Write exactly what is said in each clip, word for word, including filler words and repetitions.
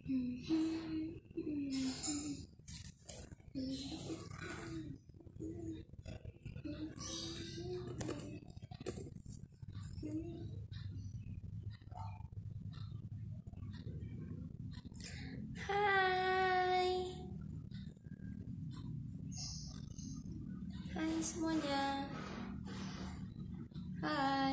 Hai, hai semuanya. Hai.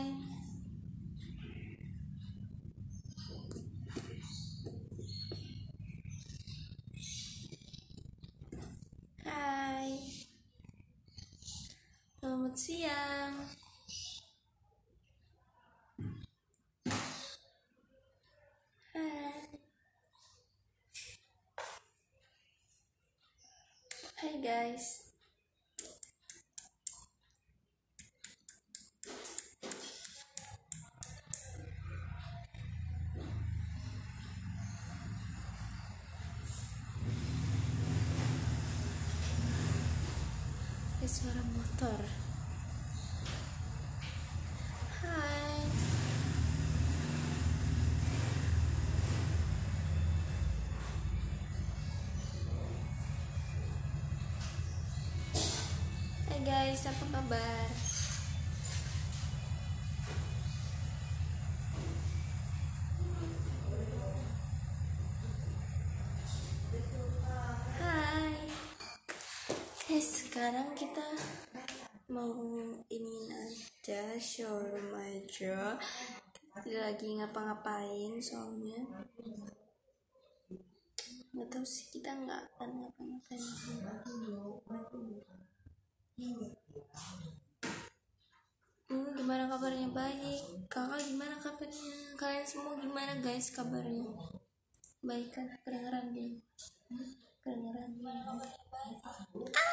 Hai. Selamat siang. Hai. Hai guys. Ada suara motor. Hai. Hai guys, apa kabar? Hai. Eh, sekarang kita mau ini aja, showroom aja. Tidak lagi ngapa-ngapain soalnya. Nggak tahu sih, kita nggak akan ngapa-ngapain. Hmm, gimana kabarnya? Baik. Kakak gimana kabarnya? Kalian semua gimana guys kabarnya? Baik kan? Kedengeran dia. Kedengeran dia. Ah!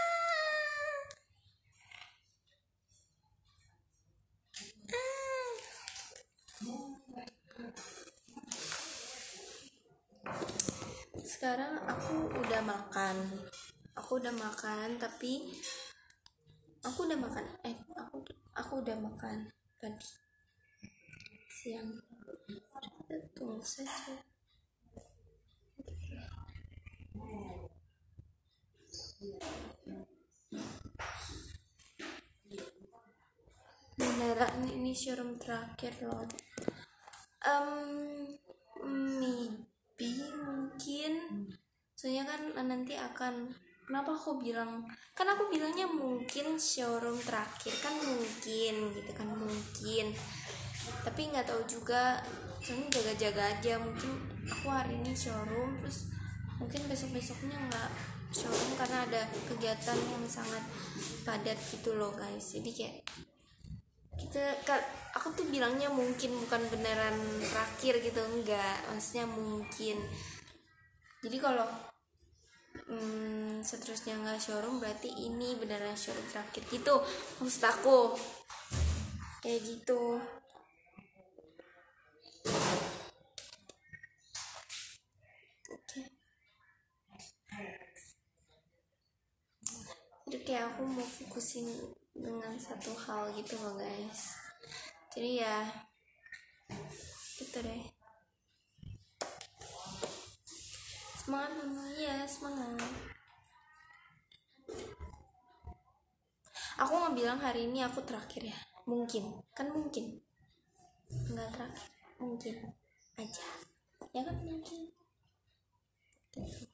Sekarang aku udah makan. Aku udah makan tapi aku udah makan. Eh, aku aku udah makan tadi siang. Tunggu saja. Beneran ini showroom terakhir loh. Um, maybe mungkin soalnya kan nanti akan, kenapa aku bilang, kan aku bilangnya mungkin showroom terakhir, kan mungkin gitu kan, mungkin tapi nggak tahu juga, soalnya jaga-jaga aja. Mungkin aku hari ini showroom, terus mungkin besok-besoknya nggak showroom karena ada kegiatan yang sangat padat gitu loh guys. Jadi kayak kita, aku tuh bilangnya mungkin, bukan beneran terakhir gitu, enggak, maksudnya mungkin. Jadi kalau hmm, seterusnya nggak showroom berarti ini beneran showroom terakhir gitu, maksud aku kayak gitu. Oke, jadi kayak aku mau fokusin dengan satu hal gitu loh guys. Jadi ya gitu deh. Semangat dulu ya, semangat. Aku mau bilang hari ini aku terakhir ya, mungkin kan, mungkin nggak terakhir, mungkin aja ya kan, mungkin gitu.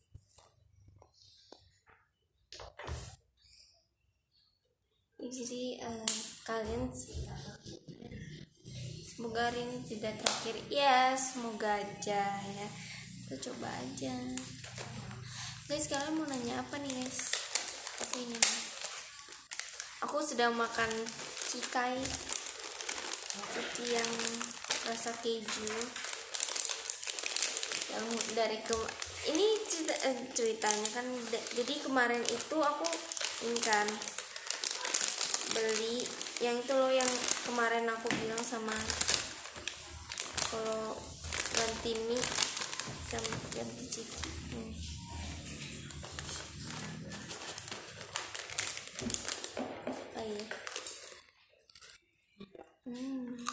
Jadi uh, kalian semoga hari ini tidak terakhir ya, semoga aja ya, kita coba aja guys. Kalian mau nanya apa nih guys? Tapi ini aku sedang makan cikai yang rasa keju yang dari ke ini cerita, eh, ceritanya kan, jadi kemarin itu aku ini kan beli yang itu loh, yang kemarin aku bilang sama kalau ganti mie sama ganti ciki. hmm. Oh iya. hmm.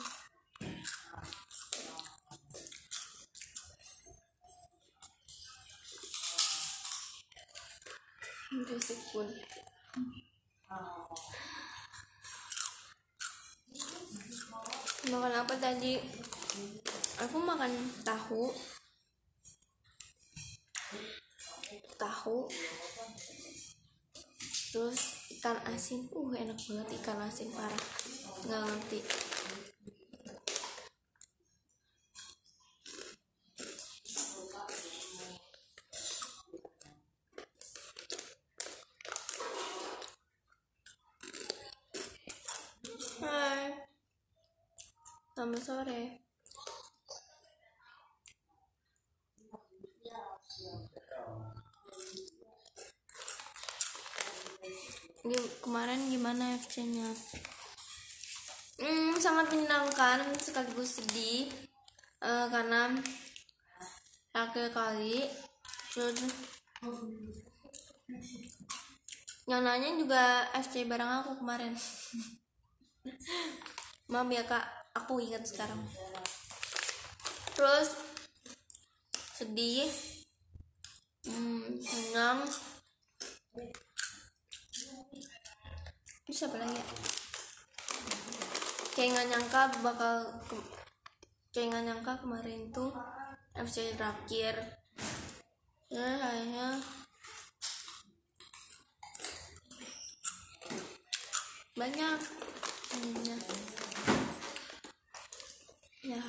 Berisik pun. Makan apa tadi? Aku makan tahu. Tahu. Terus ikan asin. Uh, enak banget ikan asin parah. Nggak ngerti. Hai. Selamat sore. Kemarin gimana F C-nya? Hmm, sangat menyenangkan sekaligus sedih uh, karena akhir kali terus yang nanya juga F C bareng aku kemarin. Maaf ya kak, aku ingat sekarang. Terus sedih, hmm, senang, terus apa lagi ya? Kayak nggak nyangka bakal ke- kayak nggak nyangka kemarin tuh F C terakhir ya kayaknya banyak ininya ya.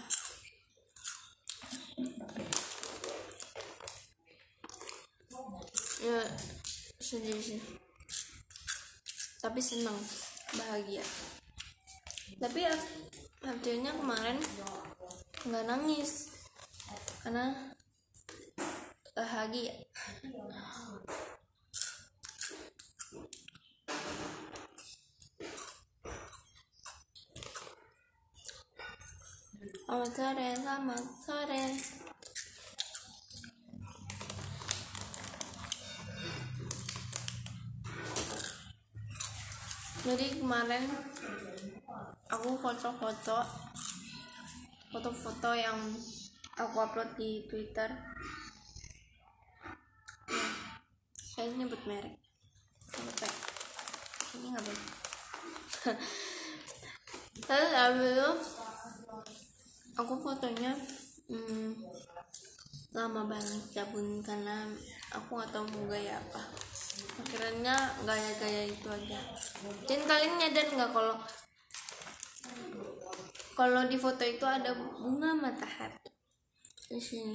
Ya sedih sih, tapi senang, bahagia. Tapi hasilnya kemarin nggak nangis karena bahagia. Selamat sore, selamat sore. Jadi kemarin aku foto-foto foto-foto yang aku upload di Twitter. Nah, saya nyebut merek. Sampai ini nggak boleh. Terus abis itu aku fotonya hmm, lama banget cabun karena aku nggak tahu mau gaya apa. Akhirnya gaya-gaya itu aja. Dan kalian nyadar nggak kalau kalau di foto itu ada bunga matahari di sini,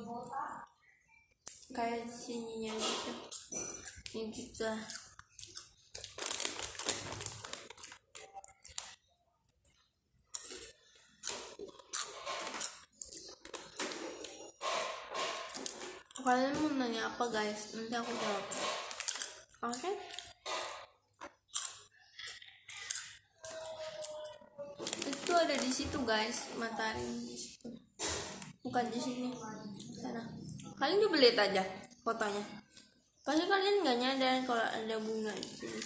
kayak sininya gitu, ini gitu lah. Kalian mau nanya apa guys? Nanti aku jawab. Oke? Okay? Itu ada di situ guys, matahari di situ. Bukan di sini. Sana. Kalian coba lihat aja fotonya. Pasti kalian nggak nyadar kalau ada bunga di sini.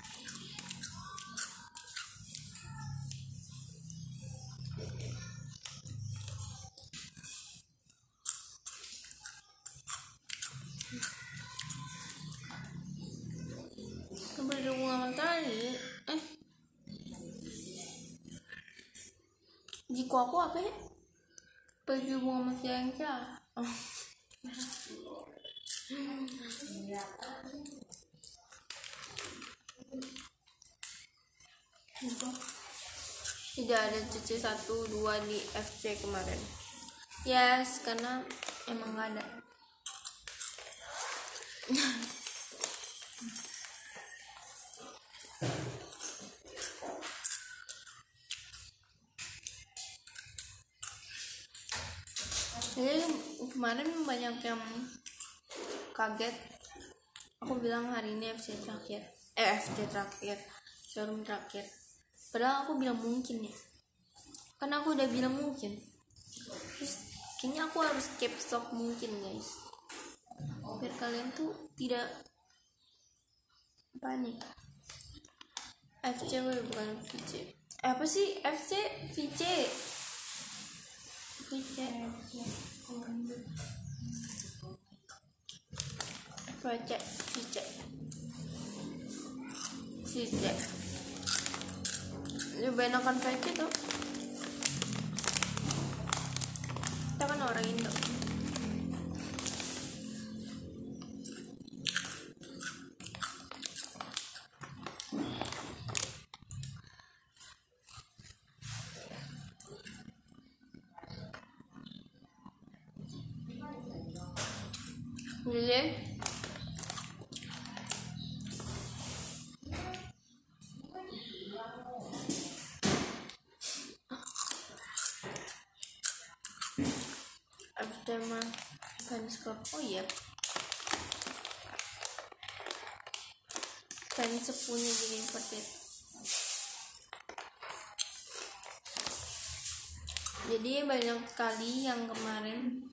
Coba ada bunga matahari. Eh, jiko aku apa ya? Baju bunga matahari kah? Oh. Tidak ada C C satu dua di F C kemarin. Yes, karena emang gak ada. Jadi kemarin banyak yang kaget. Aku bilang hari ini F C terakhir. Eh F C terakhir, showroom terakhir. Padahal aku bilang mungkin ya. Karena aku udah bilang mungkin. Terus kayaknya aku harus keep stock mungkin guys. Biar kalian tuh tidak panik. F C bukan V C. Eh, apa sih F C? V C. V C. V C. V C. sih deh. Lebih enakan V C tuh. Kita kan orang Indo. Jadi abis tema fans club, oh iya fans sepunya jadi seperti itu. Jadi banyak sekali yang kemarin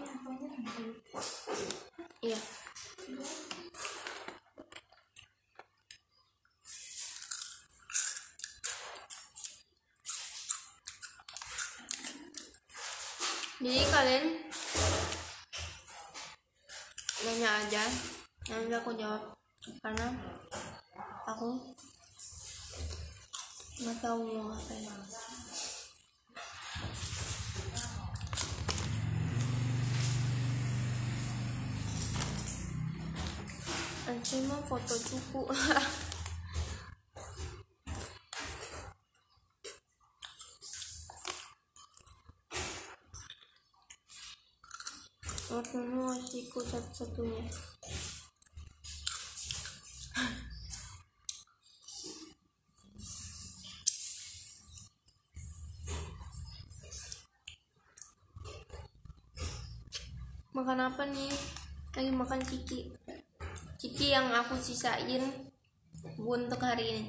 iya jadi kalian nanya aja, nanti aku jawab karena aku nggak tahu mau ngapain. Anci mah foto cupu. Waktunya masih ikut satu-satunya. Makan apa nih? Lagi makan ciki. Ciki yang aku sisain untuk hari ini.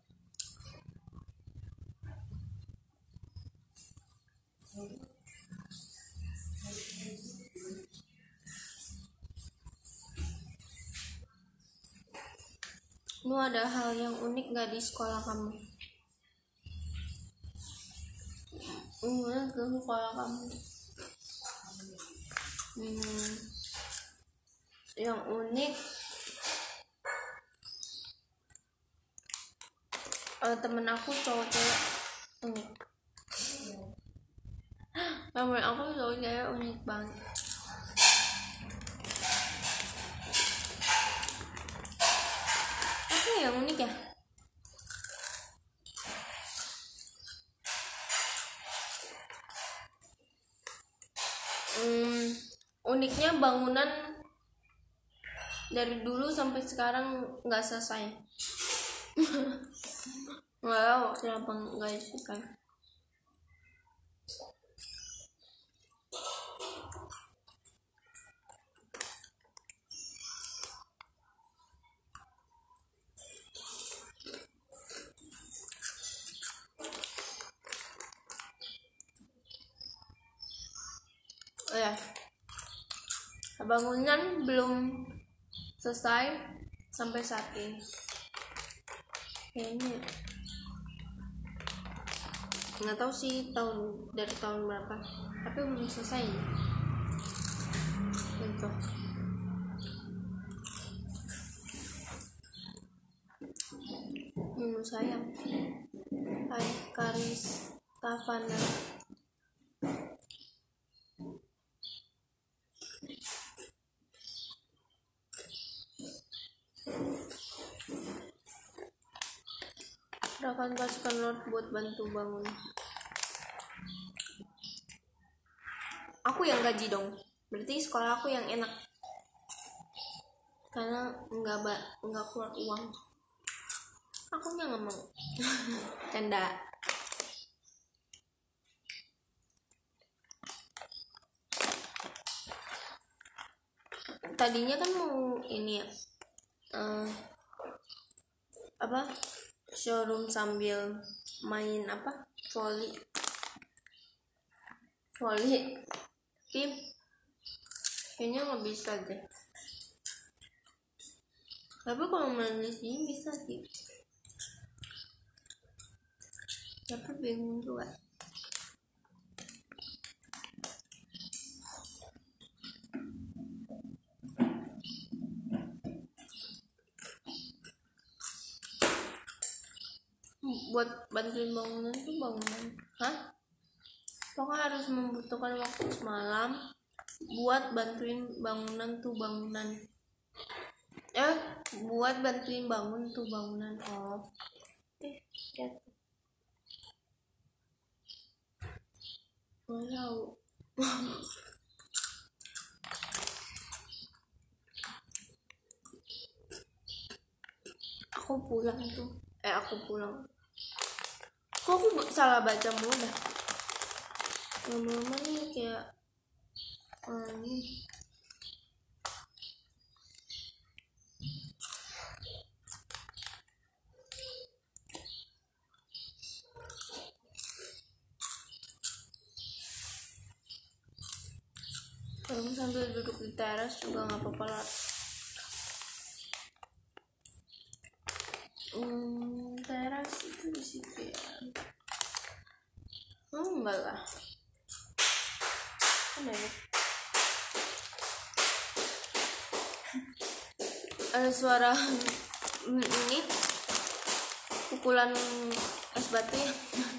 Lu ada hal yang unik gak di sekolah kamu? Enggak, ke sekolah kamu. Hmm, yang unik uh, temen aku cowok-cewek unik. Temen aku cowok-cewek unik banget. Apa yang unik ya? Hmm, uniknya bangunan dari dulu sampai sekarang nggak selesai. Nggak tahu kenapa nggak selesai. Oh ya, bangunan belum selesai sampai saat ini. Kayaknya nggak tahu sih tahun dari tahun berapa, tapi belum selesai. Bentuk. Menurut saya, Hai Karis Tavana. Akan pasukan Lord buat bantu bangun. Aku yang gaji dong, berarti sekolah aku yang enak karena nggak nggak keluar uang. Aku nggak mau. Canda. Tadinya kan mau ini ya, uh, apa? Showroom sambil main apa volley volley tim kayaknya nggak bisa deh, tapi kalau main di sini bisa sih, tapi bingung juga. buat bantuin bangunan tuh bangunan. Hah? Pokoknya harus membutuhkan waktu semalam buat bantuin bangunan tuh bangunan. Eh, buat bantuin bangun tuh bangunan. Oh. Eh, ya. Wow. Aku pulang tuh. Eh, aku pulang. Kok aku salah baca mulu dah. Lama-lama nih kayak uh, ini. Kalau sambil duduk di teras juga nggak apa-apa lah. Hmm, teras itu di situ ya. Oh, enggak lah. Mana ya? Ada suara ini pukulan es batu ya.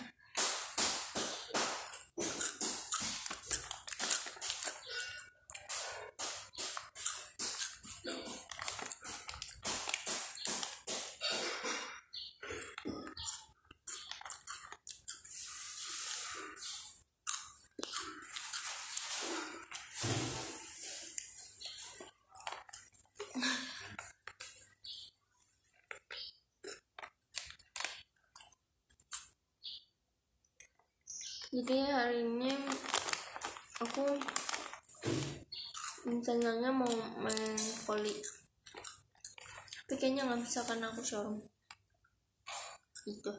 Jadi hari ini aku rencananya mau main voli, tapi kayaknya nggak bisa karena aku showroom gitu.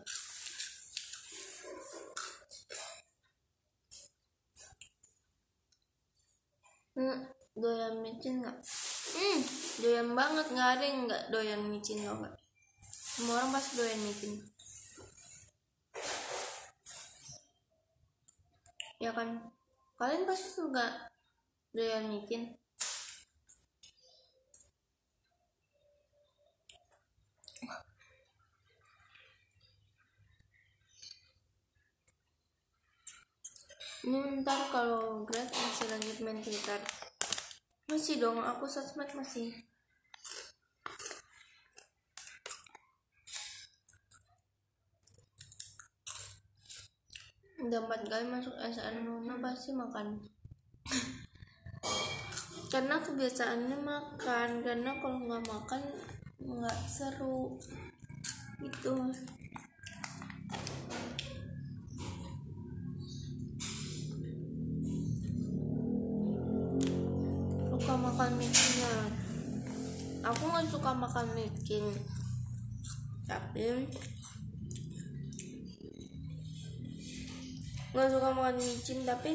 Hmm, doyan micin nggak? Hmm, doyan banget, nggak ada yang nggak doyan micin tau nggak? Semua orang pasti doyan micin. Ya kan, kalian pasti suka doyan micin. Ini ntar kalau grad masih lanjut main Twitter. Masih dong, aku sosmed masih. Udah empat kali masuk S N Nuna pasti makan. Karena kebiasaannya makan, karena kalau nggak makan nggak seru gitu. Suka makan micinnya. Aku nggak suka makan micin, tapi nggak suka makan micin tapi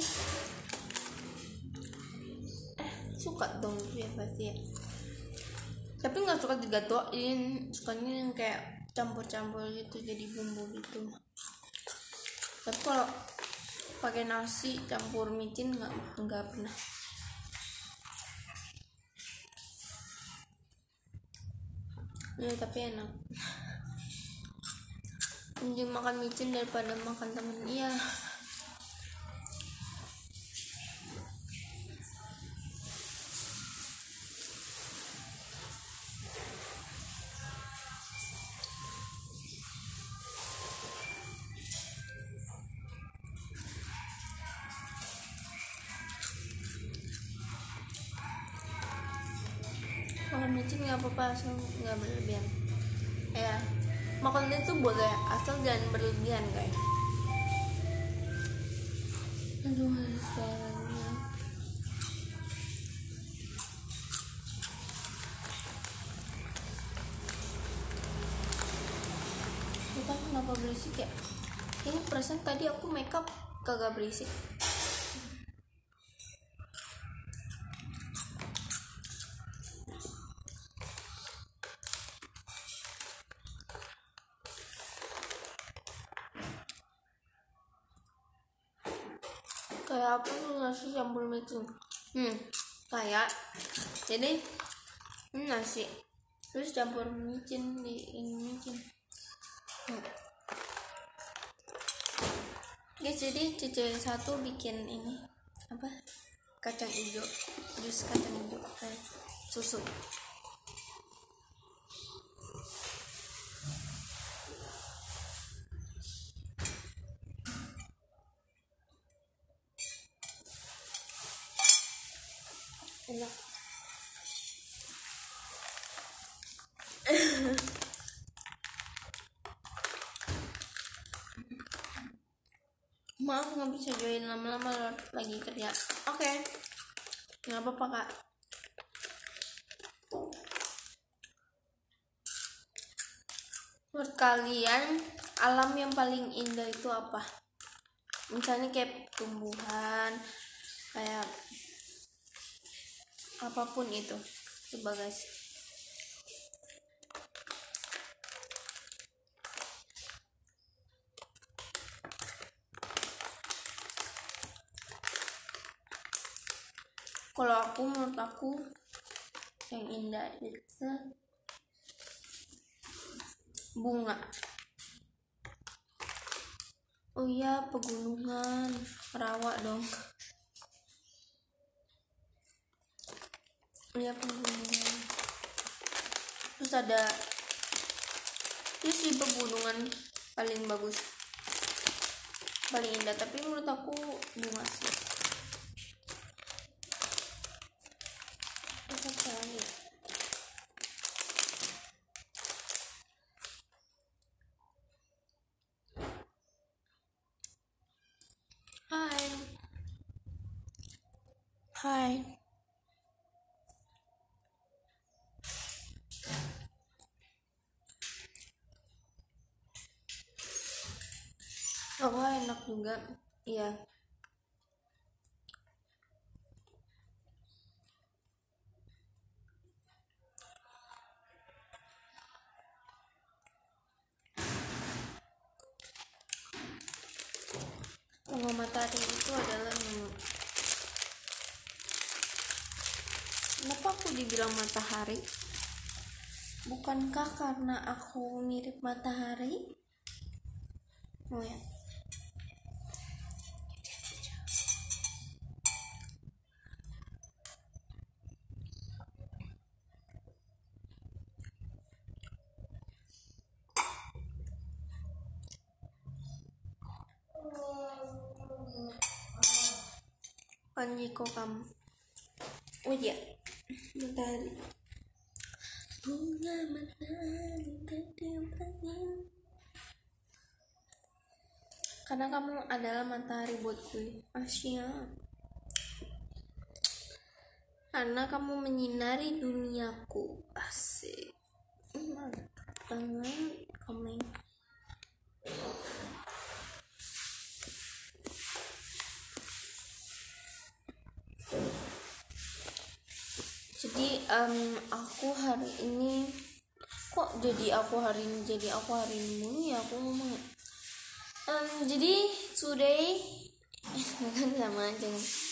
eh suka dong ya pasti ya. Tapi nggak suka digatoin, sukanya yang kayak campur-campur gitu jadi bumbu gitu. Tapi kalau pakai nasi campur micin nggak nggak pernah. Ya tapi enak. Mending makan micin daripada makan temen. Iya. Makan micin nggak apa-apa asal nggak berlebihan. Ya, makan itu boleh asal jangan berlebihan guys. Aduh, suaranya. Kita kenapa berisik ya? Ini perasaan tadi aku makeup kagak berisik. Kayak apa tuh nasi campur micin? Hmm, kayak jadi ini nasi terus campur micin di ini micin. Hmm. Guys, jadi cucu satu bikin ini apa, kacang hijau, jus kacang hijau kayak susu. Enak. Maaf nggak bisa join lama-lama, Lord, lagi kerja. Oke, okay. Nggak apa-apa kak. Menurut kalian alam yang paling indah itu apa? Misalnya kayak tumbuhan, kayak apapun itu. Coba guys. Kalau aku, menurut aku yang indah itu bunga. Oh iya, pegunungan, rawa dong. Iya, pegunungan. Terus ada terus di pegunungan paling bagus, paling indah, tapi menurut aku bunga sih. Hai. Hai. Oh, enak juga. Iya. Bunga matahari itu adalah menu. Kenapa aku dibilang matahari? Bukankah karena aku mirip matahari? Oh ya. Panjiko kamu. Oh iya, matahari. Bunga matahari terdiam. Karena kamu adalah matahari buatku, Asia. Karena kamu menyinari duniaku, asik. Mantap banget komen. Jadi um, aku hari ini kok jadi aku hari ini jadi aku hari ini mulu ya aku ngomong. Um, jadi today kan sama aja.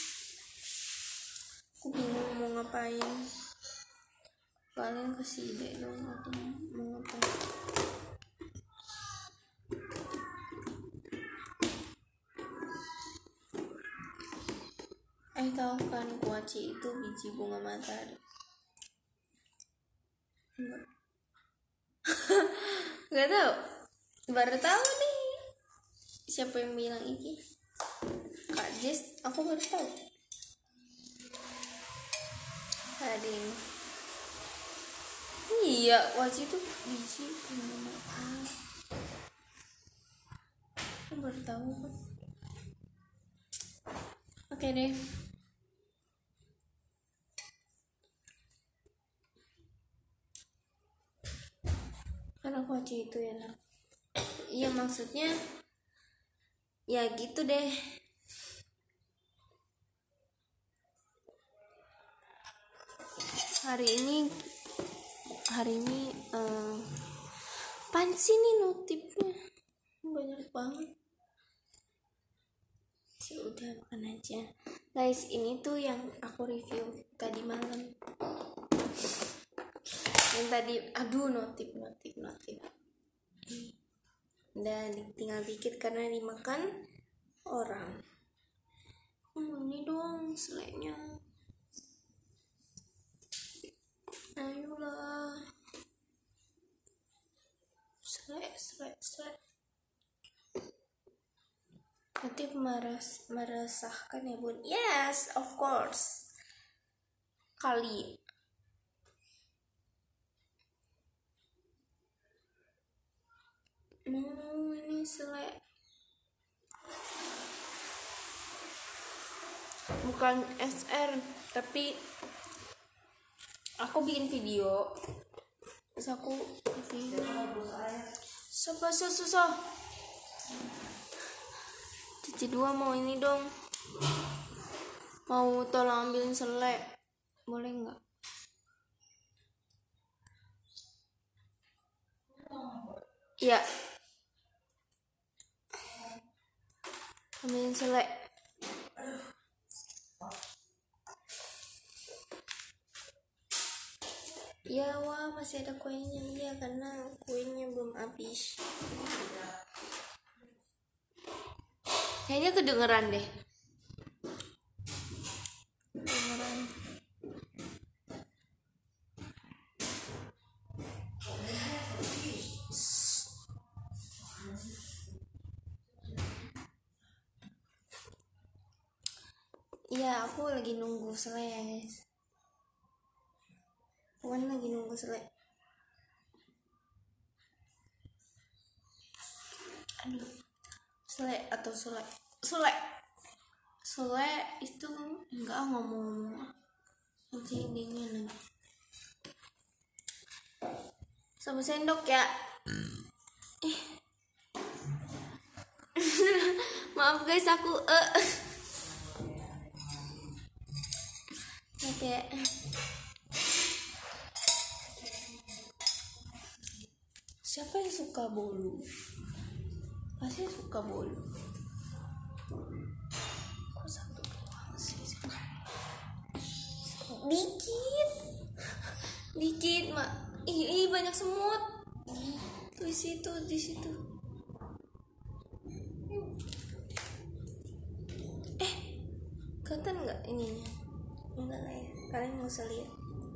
Aku bingung mau ngapain. Kalian kasih ide dong atau mau ngapain? Eh tahu kan kuaci itu biji bunga matahari? Enggak. Enggak tahu. Baru tahu nih. Siapa yang bilang ini? Kak Jess, aku baru tahu. Hari ini. Iya, kuaci itu biji bunga matahari. Aku baru tahu kan. Oke deh. Karena kuaci itu ya nak. Iya maksudnya ya gitu deh. Hari ini hari ini uh, apaan sih nih notifnya banyak banget. Ya udah makan aja guys. Ini tuh yang aku review tadi malam, yang tadi. Aduh, notif notif notif udah tinggal dikit karena dimakan. orang. Oh, ini dong seleknya. Ayolah. Selek, selek, selek. Nanti meres, meresahkan ya bun. Yes, of course. Kali. Hmm, ini selek. Bukan S R, tapi aku bikin video. Terus aku video. Susah, susah, susah. Cici dua mau ini dong, mau tolong ambilin selek, boleh nggak? Iya, ambilin selek. Ya wah, masih ada kuenya. Iya, karena kuenya belum habis. Kayaknya kedengeran deh. Kedengeran. Iya, aku lagi nunggu selek ya guys. Wan lagi nunggu selek. Aduh, selek atau selek? Selek. Selek itu enggak ngomong. Nanti dingin lagi. Sama sendok ya. Eh. Maaf guys, aku eh. Maaf ya. Siapa yang suka bolu? Pasti suka bolu. Kok satu doang sih? Dikit. Dikit, Mak. Ih, ih, banyak semut. Tuh di situ, di situ. Eh, kelihatan nggak ininya? Enggak lah ya. Kalian nggak usah lihat.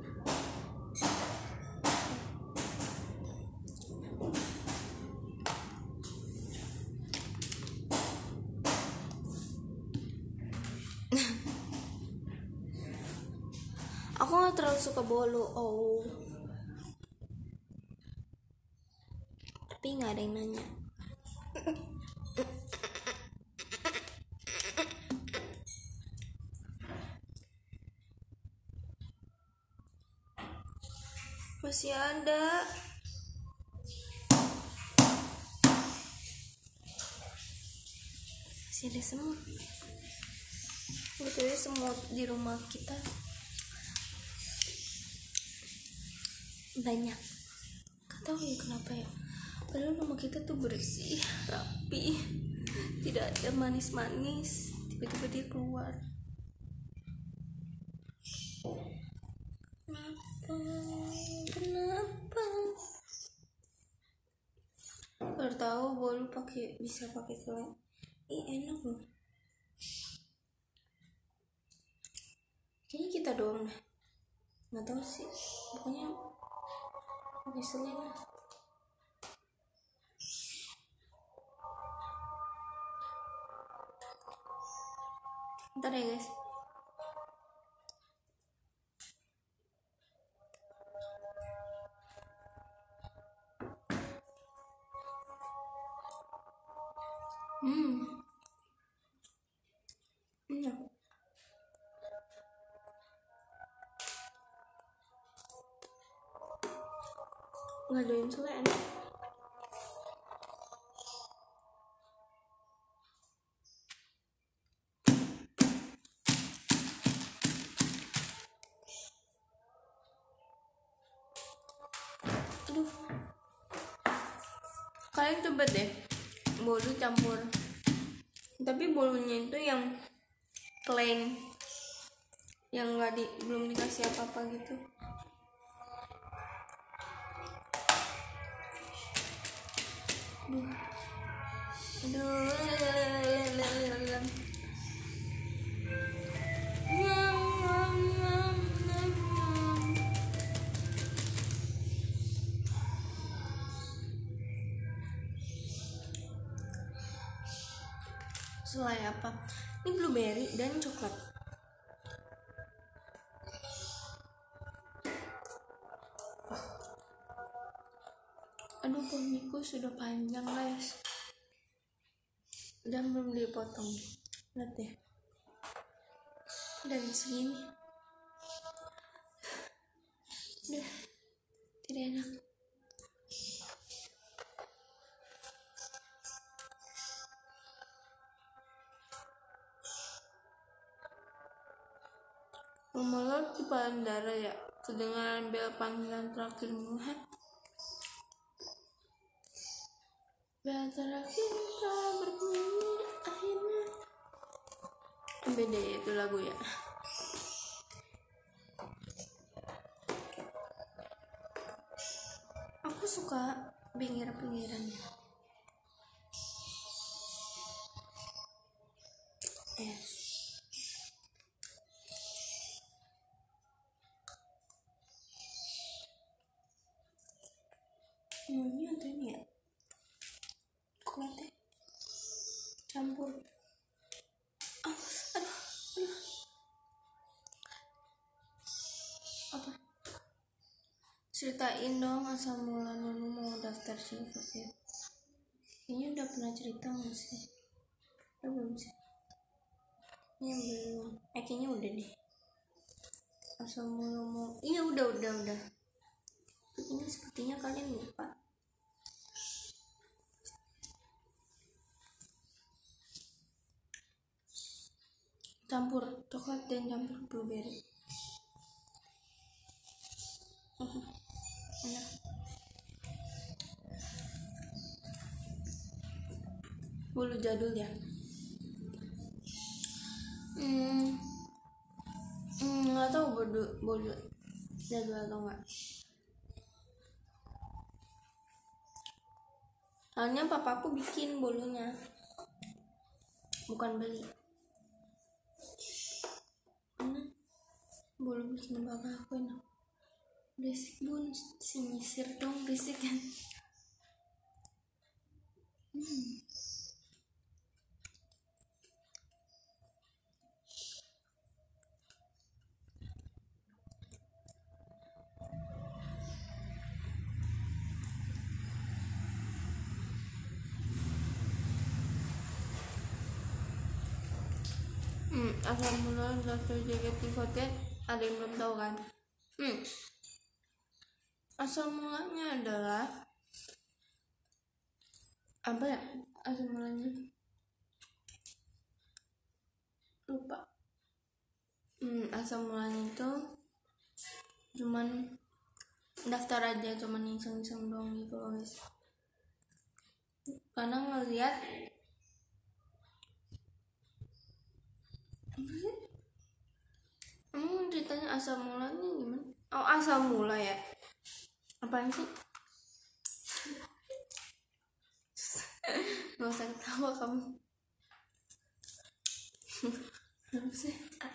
Aku nggak terlalu suka bolu. Oh. Tapi nggak ada yang nanya. Masih ada. Masih ada semut. Betul, semut di rumah kita banyak. Gak tahu ya kenapa ya. Padahal rumah kita tuh bersih, rapi, tidak ada manis-manis. Tiba-tiba dia keluar. Kenapa? Kenapa? Baru tahu bolu pakai bisa pakai selai. Ih, enak loh. Kayaknya kita doang dah. Nggak tahu sih. Pokoknya pakai selai lah. Ntar ya guys. Hmm. Enak. Nggak ada yang selai enak. Aduh. Kalian coba deh bolu campur. Tapi bolunya itu yang plain, yang nggak di belum dikasih apa-apa gitu. Aduh. Aduh. selai apa? Ini blueberry dan coklat. Aduh, poniku sudah panjang guys, dan belum dipotong. Lihat deh, dan segini. Udah tidak enak. Memelot di bandara ya, kedengaran bel panggilan terakhirmu. Hah? Bel terakhir telah berbunyi akhirnya. Beda ya itu lagu ya. Aku suka pinggir-pinggirannya. Yes. Ini ada ini ya, coklatnya campur. Ah, aduh, aduh. Apa? Ceritain dong asal mula Nunu mau daftar Silverfield. Kayaknya udah pernah cerita nggak sih? Ya, belum sih. Ini belum. Eh kayaknya udah deh. Asal mula mau. Iya udah udah udah. Ini sepertinya kalian lupa. Campur coklat dan campur blueberry. Uh, enak. Bolu jadul ya. Hmm, hmm nggak tahu bolu bolu jadul atau enggak. Soalnya papaku bikin bolunya, bukan beli. Mana bolu bikin papa aku enak. Berisik bun, si nyisir dong, berisik kan. Hmm. Hmm, asal mula daftar J K T empat puluh ada yang belum tahu kan? Hmm, asal mulanya adalah apa ya? Asal mulanya lupa. Hmm, asal mulanya itu cuman daftar aja, cuman iseng-iseng doang gitu loh guys. Karena ngeliat emang ceritanya asal mulanya gimana? Oh asal mula ya? Apaan sih? Gak usah ketawa kamu. Apa sih?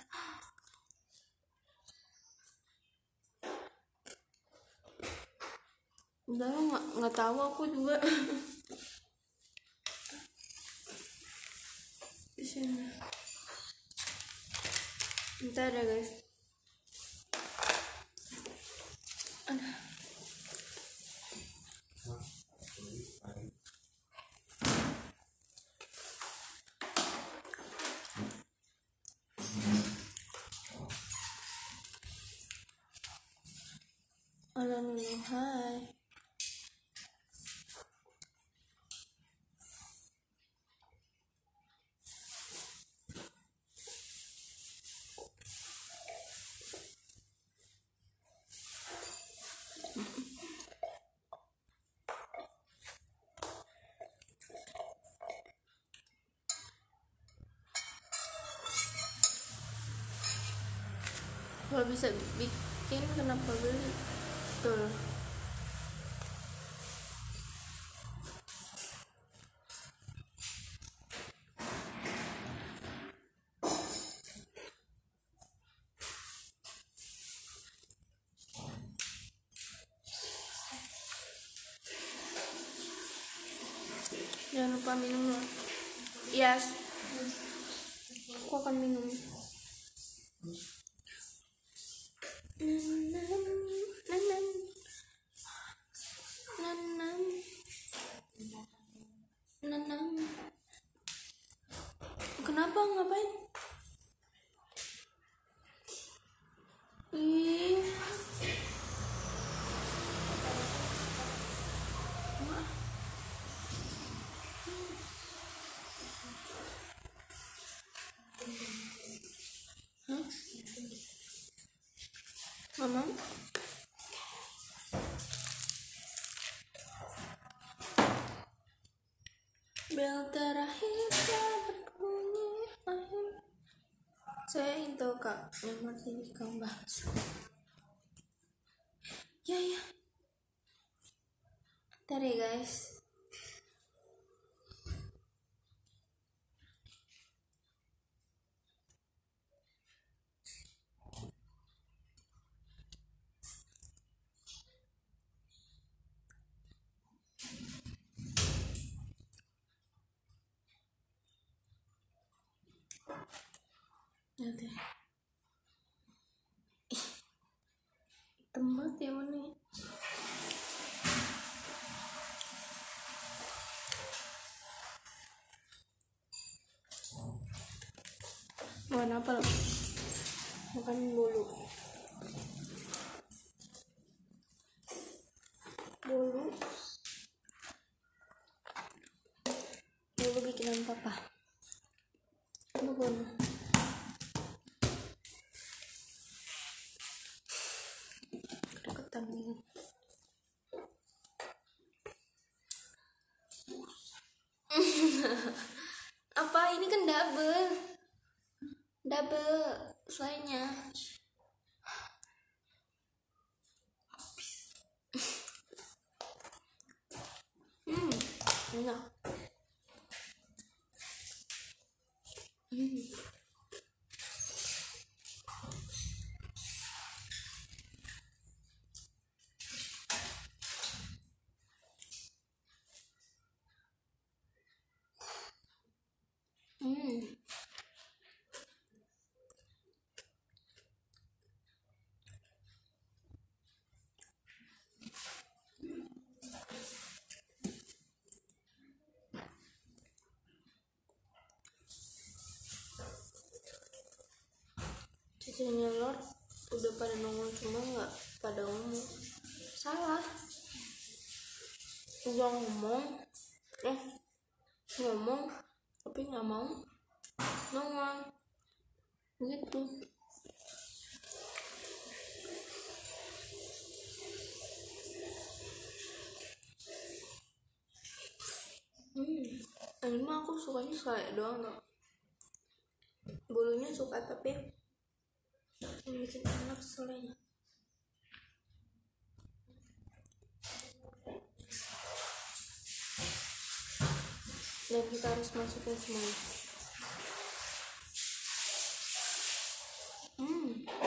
Udah lo nggak nggak tahu aku juga. Di sini. Bentar ya guys. Ada. Halo Nunu, hai. Kalau bisa bikin kenapa beli? Betul. Jangan lupa minum loh. Yes. Aku akan minum. Nanam, nanam, nanam, nanam. Kenapa, ngapain? Ih. Hah? Mama? Bel terakhir berbunyi akhir. Saya itu kak, yang masih kamu bahas. Ya ya. Ntar ya guys. Nanti. Ih, hitam banget ya warnanya. Warna apa loh? Makan bolu. Bolu. Bolu bikinan papa. Apa bolu? Kedeketan ini. Apa ini kan double. Double selainya. Hmm, enak. Hmm. Hmm. Cicilnya Lord udah pada nongol cuma nggak pada ngomong. Salah. Udah ngomong, eh ngomong tapi nggak mau nongol gitu. Hmm, ini mah aku sukanya selai doang loh. Bulunya suka tapi yang bikin enak selainya. Dan kita harus masukin semuanya. Hmm.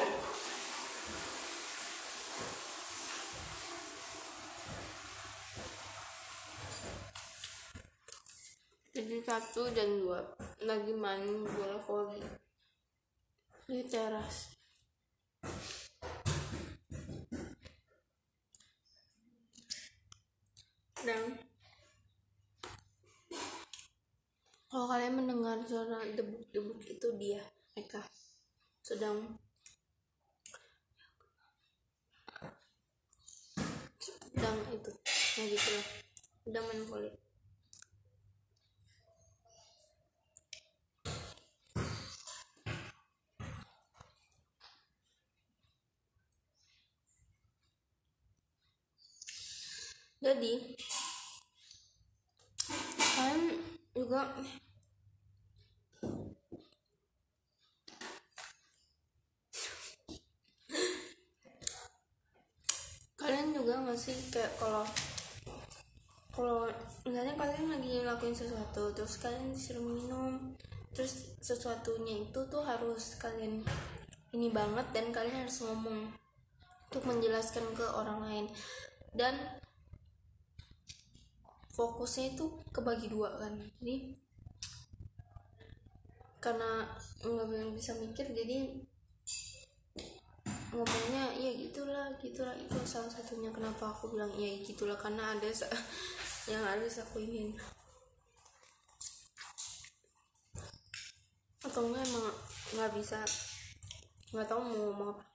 Jadi satu dan dua lagi main bola voli di teras. Dan kalau kalian mendengar suara debuk-debuk itu dia, mereka sedang sedang itu, nah gitu lah, sedang main voli. Jadi kalian juga kalian juga masih kayak kalau kalau misalnya kalian lagi ngelakuin sesuatu terus kalian disuruh minum, terus sesuatunya itu tuh harus kalian ini banget dan kalian harus ngomong untuk menjelaskan ke orang lain, dan fokusnya itu kebagi dua kan. Jadi karena nggak bisa mikir jadi ngomongnya ya gitulah gitulah. Itu salah satunya kenapa aku bilang ya gitulah, karena ada yang harus aku ingin, atau enggak emang nggak bisa, nggak tahu mau ngomong apa.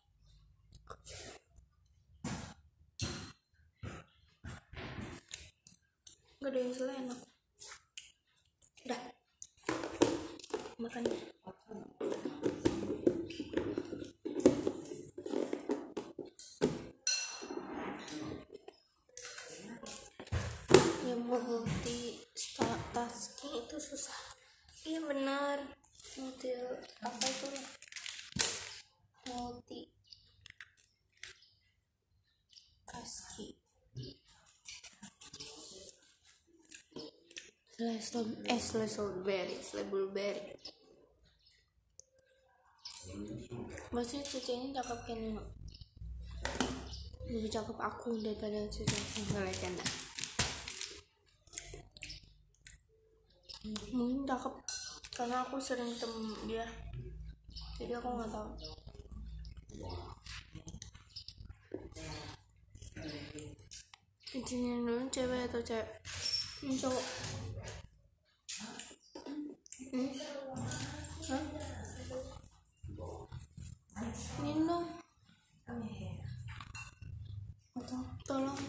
Nggak ada yang selain aku. Udah makan. Ya multi tasking itu susah. Iya benar, multi apa itu multi tasking. Slash eh slash strawberry slash blueberry. Maksudnya Cici ini cakep kan Nino? Lebih cakep aku daripada Cici. Nggak canda. Mungkin cakep karena aku sering tem dia, jadi aku nggak tahu. Cici Nino cewek atau cewek? Ini cowok. Hmm? Hah? Nino atau tolong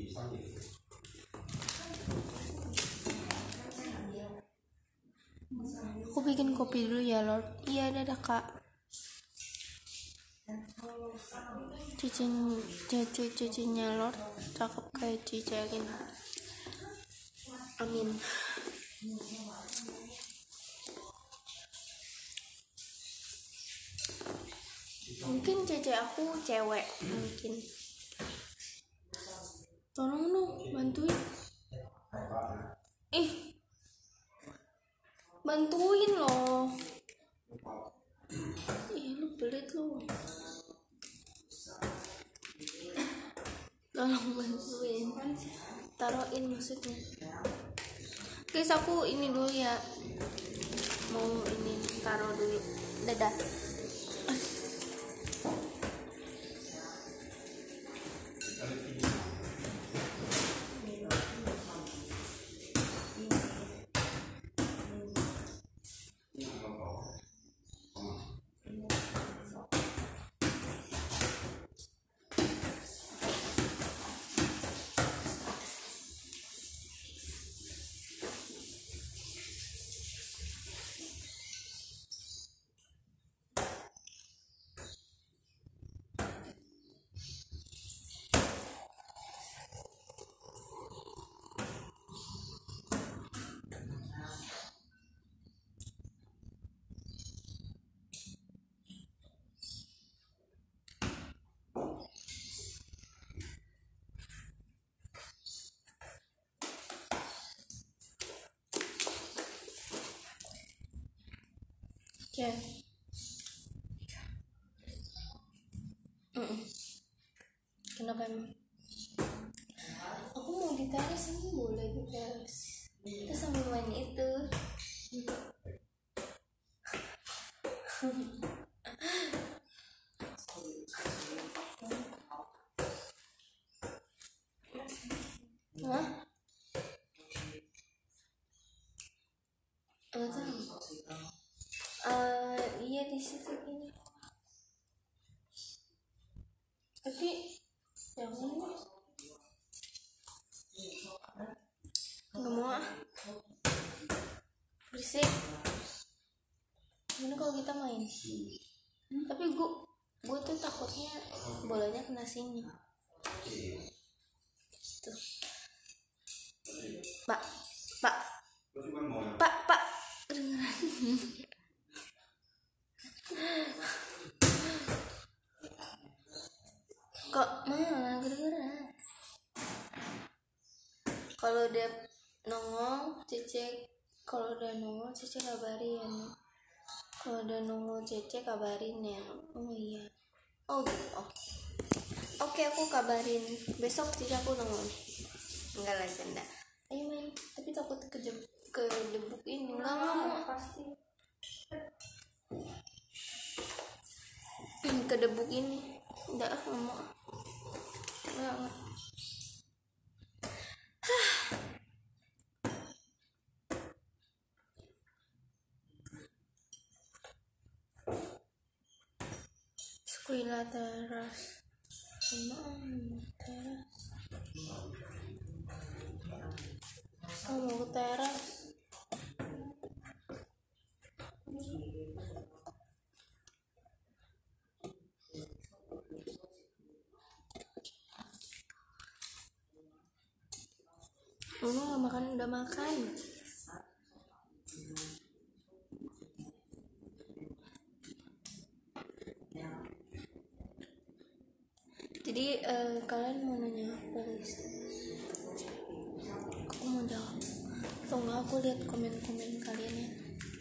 aku bikin kopi dulu ya Lord. Iya dadah kak. Cicin cici cicinya Lord cakep kayak Cicelin. Amin. Mungkin cece aku cewek mungkin. Tolong dong bantuin. Ih bantuin loh. Ih lu pelit lu. Tolong bantuin. Taruhin maksudnya. Guys aku ini dulu ya. Mau ini taruh dulu. Dadah. Ya. Mm-mm. Kenapa emang? Aku mau di teras ini boleh di teras. Kita sambil main itu. Hah? Enggak tahu. Uh, iya di situ ini. Tapi yang ini nggak mau ah. Berisik. Gimana kalau kita main? Hmm, tapi gua gua tuh takutnya bolanya kena sini. Tuh. Pak, Pak. Pak, Pak. Kok mana kedengeran? Kalau dia nongol Cece, kalau udah nongol Cece kabarin. Kalau udah nongol Cece kabarin ya. Oh iya. Oh gitu. Oke. Oke aku kabarin. Besok Cece aku nongol. Enggak lah canda. Ayo main. Tapi takut kejebuk ke debuk ini. Enggak mau pasti. kedebuk ini udah nggak mau nggak nggak. Sekolah teras teras oh, mau ke teras. Udah makan, udah makan. Jadi uh, kalian mau nanya apa guys? Aku mau jawab. Atau enggak aku lihat komen-komen kalian ya.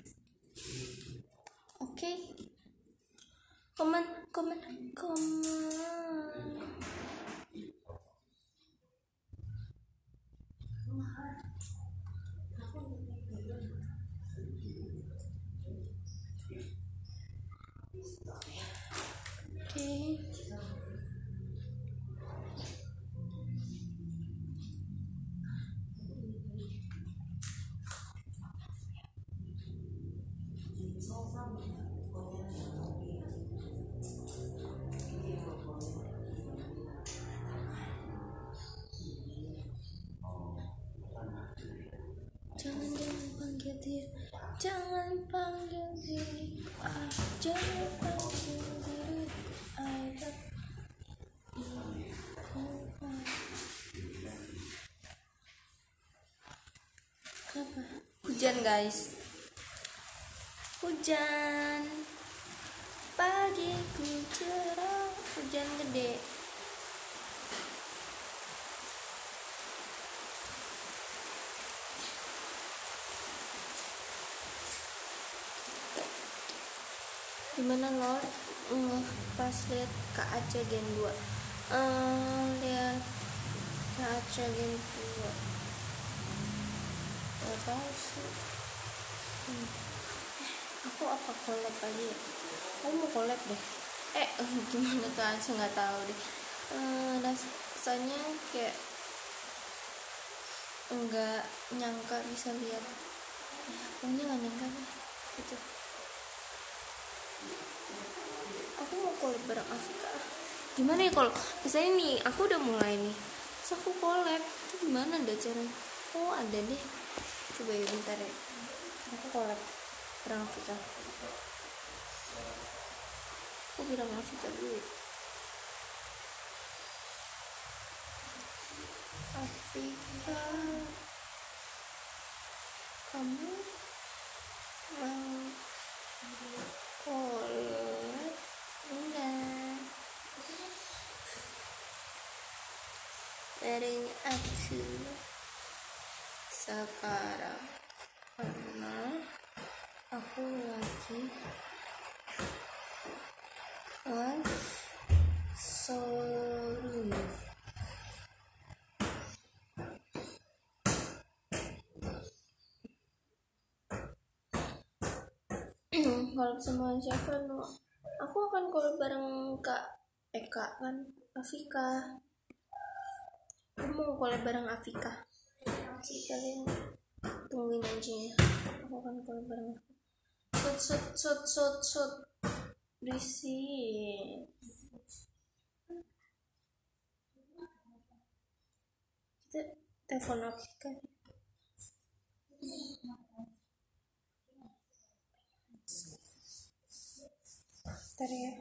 Oke. Okay. Komen, komen, komen. Oke. Jangan jangan panggil dia, jangan panggil dia, ah, jangan panggil dia, ada. Apa? Hujan guys, hujan, pagiku cerah, hujan gede. Gimana Lord? Uh, pas lihat Kak Aca Gen dua uh, lihat Kak Aca Gen dua gak tau sih. hmm. Aku apa collab aja ya? Aku mau collab deh. Eh gimana tuh Aca gak tahu deh. uh, rasanya kayak enggak nyangka bisa lihat. Pokoknya gak nyangka deh gitu. Aku mau collab bareng Afika. Gimana ya kalau misalnya nih aku udah mulai nih, terus aku collab itu gimana deh caranya? Oh ada deh, coba ya bentar ya, aku collab bareng Afika. Aku bilang Afika dulu. Afika, kamu mau collab enggak bareng aku sekarang? Karena aku lagi live showroom. Kalau sama siapa no? Aku akan collab bareng Kak Eka kan, Afika. Aku mau collab bareng Afika. Jadi kalian tungguin aja ya. Aku akan collab bareng Afika. Sut sut sut sut sut. Berisik. Kita telepon Afika. Bentar ya.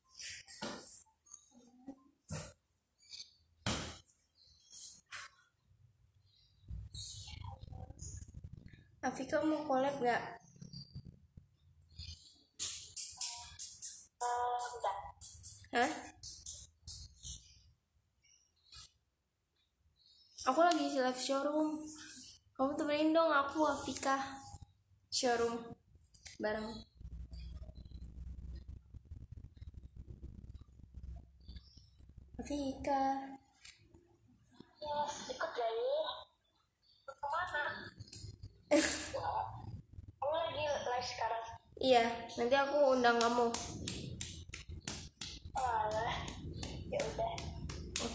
Afika mau collab gak? Uh, enggak. Hah? Aku lagi live showroom. Kamu temenin dong aku Afika showroom bareng. Afika. Ya, ikut jadi. Kemana? Kamu lagi live sekarang? Iya, nanti aku undang kamu.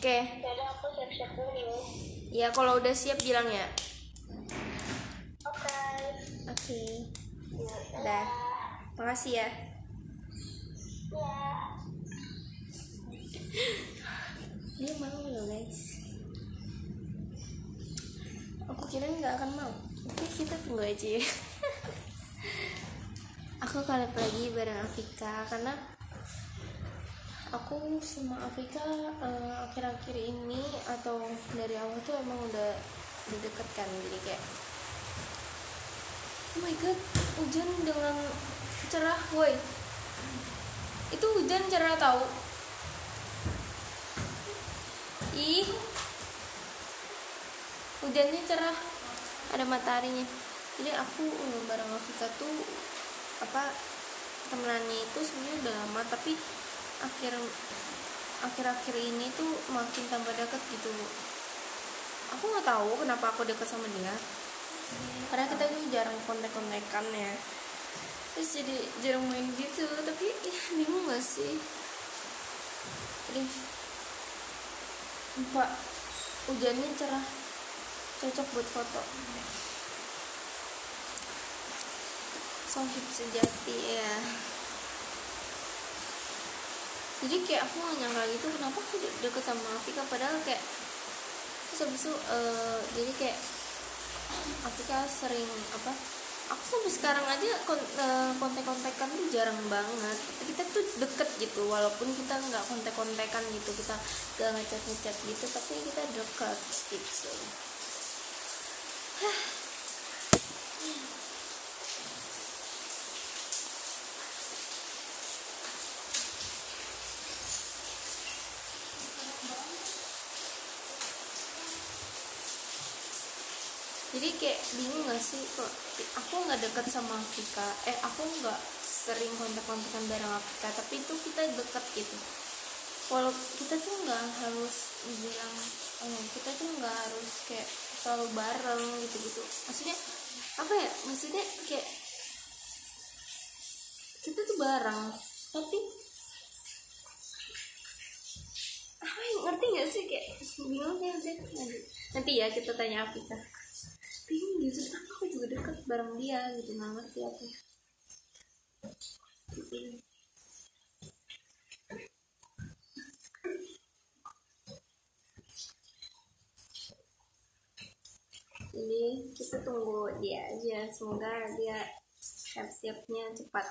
Oke. Yaudah aku siap-siap dulu. Ya kalau udah siap bilang ya. Oke. Oke. Ya, Udah. Makasih ya. ya. Dia mau loh guys. Aku kira nggak akan mau. Tapi kita tunggu aja ya. Aku collab lagi bareng Afika karena aku sama Afika uh, akhir-akhir ini atau dari awal tuh emang udah udah deket kan, jadi kayak oh my god, hujan dengan cerah, woi. Itu hujan cerah tahu. Ih, hujannya cerah, ada mataharinya. Jadi aku uh, bareng Afika tuh apa temenannya itu sebenarnya udah lama, tapi akhir akhir-akhir ini tuh makin tambah deket gitu. Aku nggak tahu kenapa aku deket sama dia, karena kita tuh jarang kontek-kontekan ya, terus jadi jarang main gitu. Tapi ya, bingung gak sih. Jadi Pak, hujannya cerah, cocok buat foto. Sohib sejati ya. Jadi kayak aku gak nyangka gitu kenapa aku de- deket sama Afika, padahal kayak terus habis itu uh, jadi kayak Afika sering apa, aku sampai sekarang aja kon- uh, kontek-kontekan tuh jarang banget. Kita tuh deket gitu walaupun kita nggak kontek-kontekan gitu, kita gak ngechat-ngechat gitu, tapi kita deket gitu. Jadi kayak bingung gak sih kok aku nggak deket sama Afika, eh aku nggak sering kontak-kontakan bareng Afika, tapi itu kita deket gitu. Walau kita tuh nggak harus bilang, oh, kita tuh nggak harus kayak selalu bareng gitu-gitu. Maksudnya apa ya? Maksudnya kayak kita tuh bareng, tapi apa yang ngerti gak sih, kayak bingung ya. Nanti, nanti ya kita tanya Afika. Bingung gitu, apa aku juga deket bareng dia gitu, nggak ngerti aku. Jadi kita tunggu dia aja, semoga dia siap-siapnya cepat.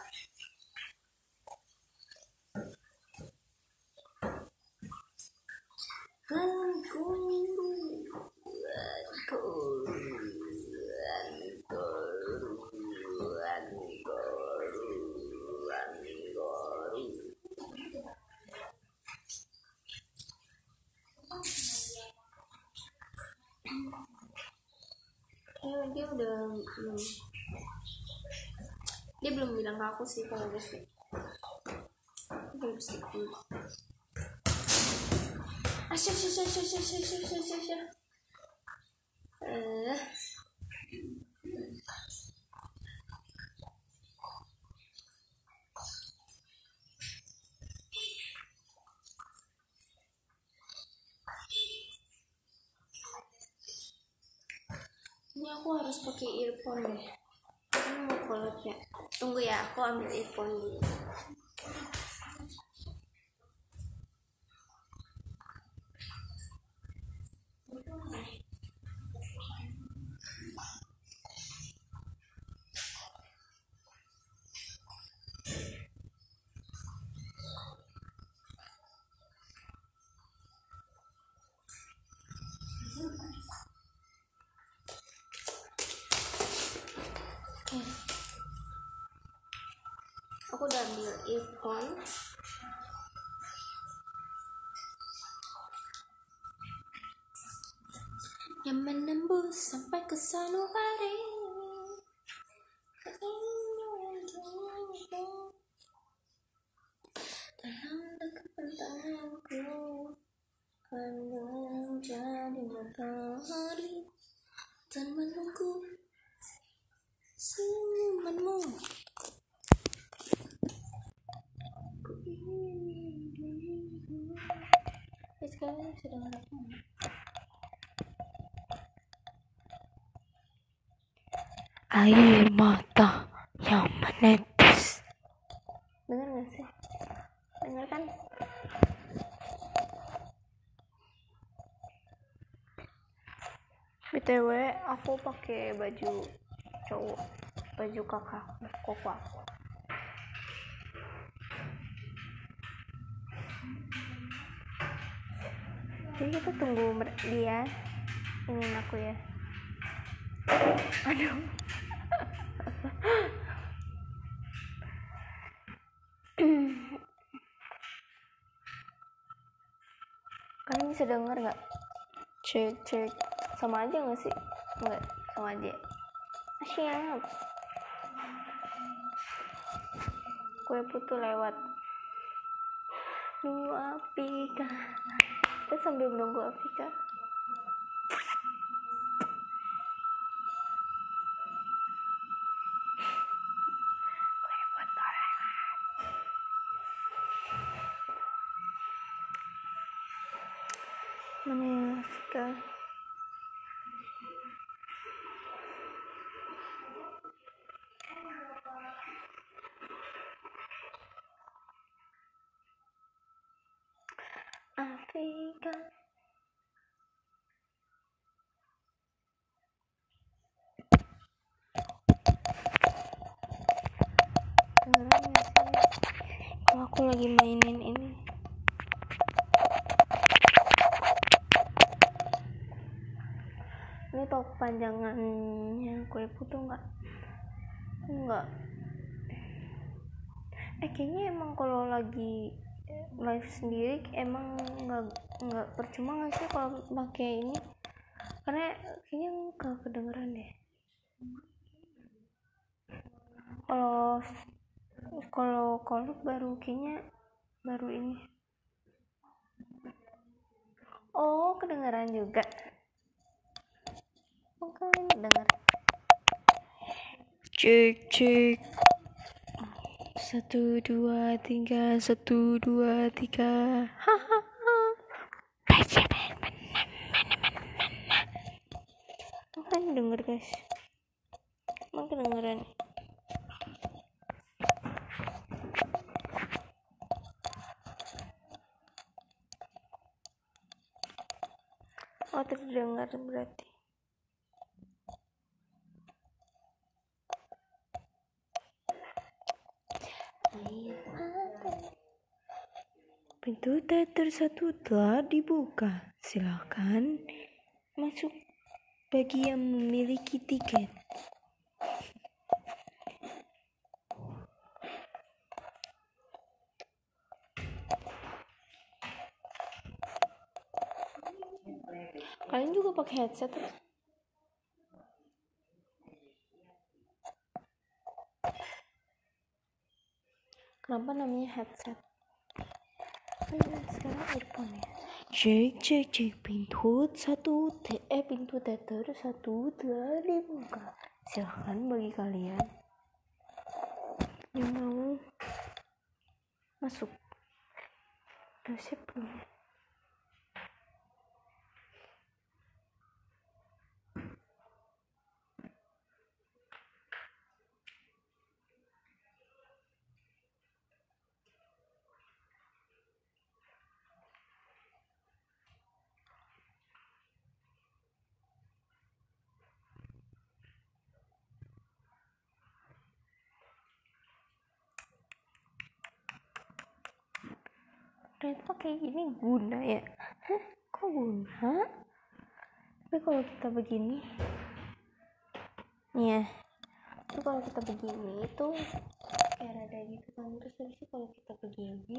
Aku, aku, eh, dia udah belum, dia belum bilang ke aku sih kalau dia sih belum sih. Asyik asyik asyik asyik asyik asyik asyik eh ini aku harus pakai earphone deh. Ini mau collab ya. Tunggu ya, aku ambil earphone dulu. Okay. Aku udah ambil earphone. Yang menembus sampai ke sanubari. Dalam dekat tanganku kan menjadi matahari dan menunggu senyumanmu. Tapi sekarang sedang rekam. Air mata yang menetes. Dengar nggak sih? Dengar kan? B T W aku pakai baju cowok, baju kakak koko aku. Jadi kita tunggu dia ingin aku ya. Aduh. Kalian bisa dengar nggak? Cek cek, sama aja nggak sih? Nggak, sama aja. Siap. Kue putu lewat. Nunggu Afika. Kita sambil menunggu Afika. Kue putu lewat. Mana ya Afika? Afika. Dengeran gak sih kalau aku lagi mainin ini? Ini top panjangannya kue putu nggak? Enggak. Eh kayaknya emang kalau lagi live sendiri emang nggak nggak percuma nggak sih kalau pakai ini? Karena kayaknya nggak kedengeran deh. Kalau kalau kalau baru kayaknya baru ini. Oh kedengeran juga. Oh kalian dengar? Cek cek. Satu dua tiga, satu dua tiga. Hahaha. Tuh kan denger guys. Emang kedengeran. Oh terdengar berarti. Pintu teater satu telah dibuka. Silakan masuk bagi yang memiliki tiket. Kalian juga pakai headset? Kenapa namanya headset? Kan sekarang earphone ya. Cek cek cek, pintu satu te eh pintu teater satu telah dibuka. Silahkan bagi kalian yang mau masuk. Udah siap belum? Ternyata kayak gini guna ya? Hah? Kok guna? Tapi kalau kita begini, nih ya, itu kalau kita begini itu kayak rada gitu kan. Terus habis itu kalau kita begini,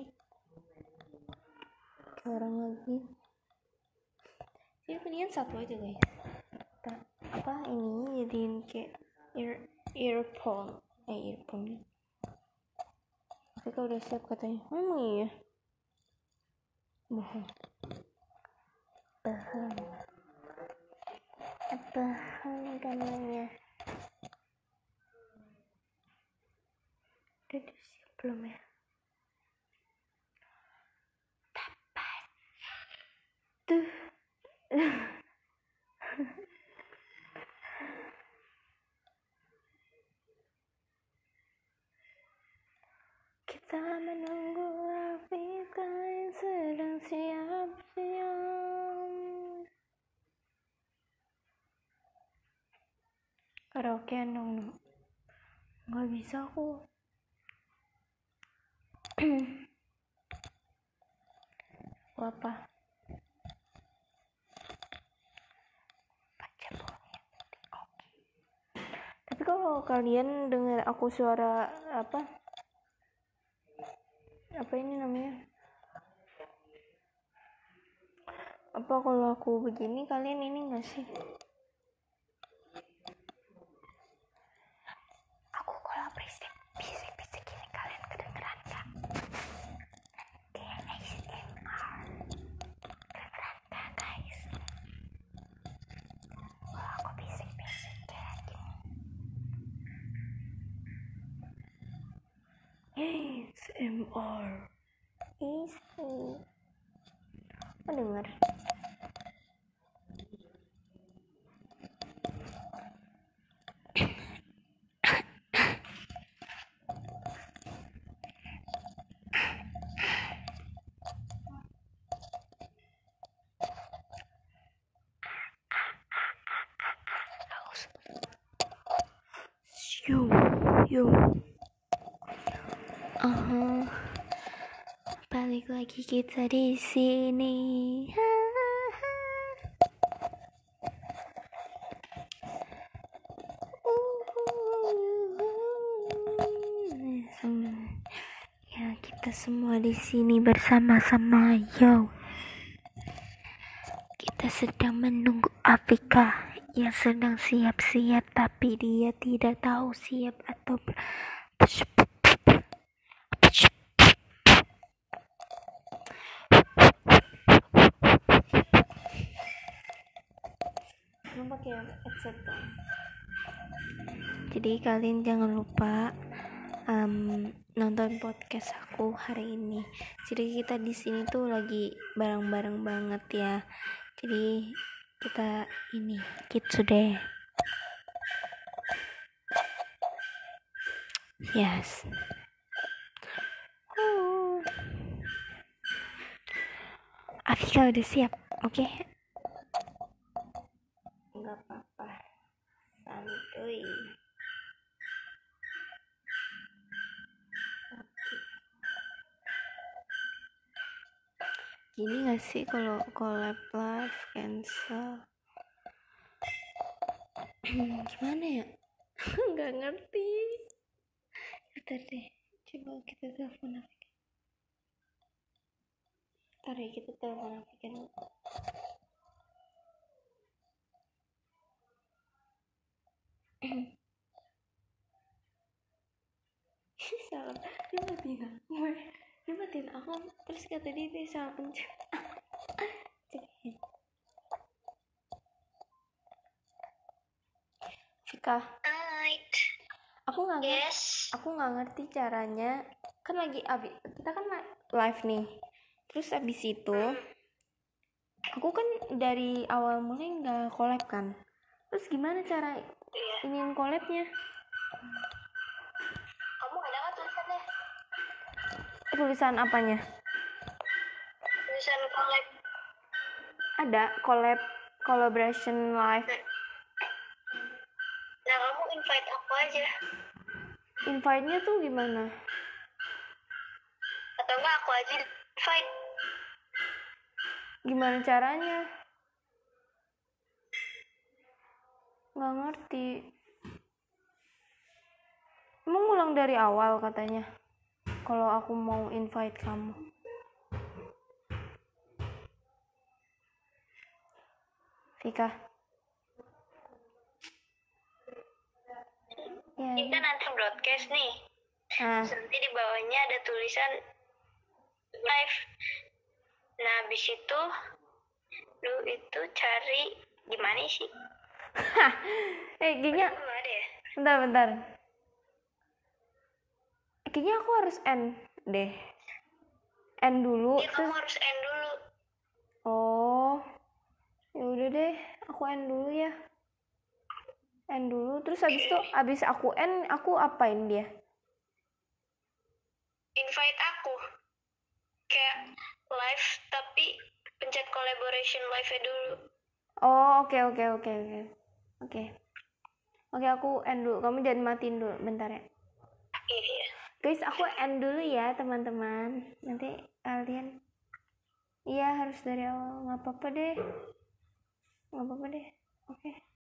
kayak orang lagi. Jadi mendingan satu aja guys. Kita, apa ini jadiin kayak ear earphone, eh earphone. Tapi kalau udah siap katanya, memang iya. Bohong. Bohong. Bohong namanya. Udah siap belum ya? Kita menunggu Rafika yang sedang siap-siap. Karaokean dong, no. Nggak bisa aku. Apa? Baca bukunya. Oke. Tapi kalau kalian dengar aku suara apa? Apa ini namanya? Apa kalau aku begini kalian ini nggak sih? Aku kalau berisik bisik-bisik ini kalian kedengeran nggak? Kayak A S M R. Kedengeran nggak guys? Kalau aku bisik-bisik kayak gini. A S M R. Isi. Oh dengar. Yo, yo. Uh-huh. Balik lagi kita di sini. Ya, kita semua di sini bersama-sama, yo. Kita sedang menunggu Afika yang sedang siap-siap, tapi dia tidak tahu siap atau ber- pakai headset dong. Jadi kalian jangan lupa um, nonton podcast aku hari ini. Jadi kita di sini tuh lagi bareng-bareng banget ya. Jadi kita ini gitu deh. Yes. Oh. Afika udah siap, oke? Okay? Enggak apa-apa. Santuy. Gini gak sih kalau collab live cancel? Gimana ya? Nggak ngerti. Bentar deh, coba kita telepon Afika. Bentar ya, kita telepon Afika dulu. Salah, dia matiin aku. Dia matiin aku, terus kata dia dia salah pencet. Fika, Right. aku nggak ngerti, Yes. aku nggak ngerti caranya. Kan lagi abis kita kan live nih, terus abis itu aku kan dari awal mulai nggak collab kan. Terus gimana cara Iya. iniin collabnya? Kamu ada nggak tulisannya? Tulisan apanya? Tulisan collab. Ada collab collaboration live. Nah, kamu invite aku aja. Invite-nya tuh gimana? Atau enggak aku aja invite. Gimana caranya? Nggak ngerti. Emang ulang dari awal katanya. Kalau aku mau invite kamu. Fika. Ya, Ini kan nanti broadcast nih. nah, Nanti di bawahnya ada tulisan live. Nah, habis itu lu itu cari gimana sih? eh kayaknya Belum ada ya? bentar bentar. Kayaknya aku harus end deh. End dulu. Iya, kamu harus end dulu. Oh, ya udah deh, aku end dulu ya. End dulu, terus habis itu habis aku end, aku apain dia? Invite aku kayak live tapi pencet collaboration live-nya dulu. Oh, oke oke oke oke. Oke. Oke, aku end dulu. Kamu jangan matiin dulu bentar ya. Iya. Guys, aku end dulu ya, teman-teman. Nanti kalian iya harus dari awal. Nggak apa-apa deh. Nggak apa-apa deh. Oke.